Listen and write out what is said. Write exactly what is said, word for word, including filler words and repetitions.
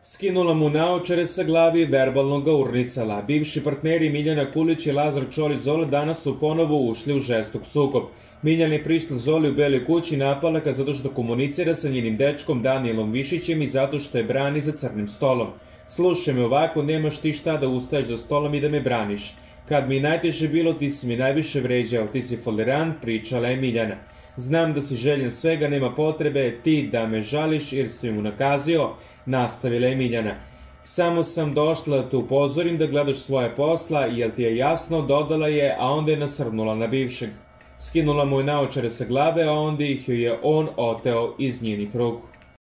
Skinula mu naočare sa glavi i verbalno ga urnisala. Bivši partneri Miljana Kulić i Lazar Čolić Zola danas su ponovo ušli u žestok sukob. Miljan je prišla Zoli u Beloj kući i napala ga zato što komunicira sa njenim dečkom Danijelom Višićem i zato što je brani za crnim stolom. Slušaj me, ovako nemaš ti šta da ustaješ za stolom i da me braniš. Kad mi je najteže bilo, ti si mi najviše vređao, ti si folirant, pričala je Miljana. Znam da si željen svega, nema potrebe ti da me žališ jer si mu nakazio, nastavila je Miljana. Samo sam došla da te upozorim da gledaš svoje posla, jel ti je jasno, dodala je, a onda je nasrnula na bivšeg. Skinula mu je naočare sa glave, a onda ih je on oteo iz njenih ruku.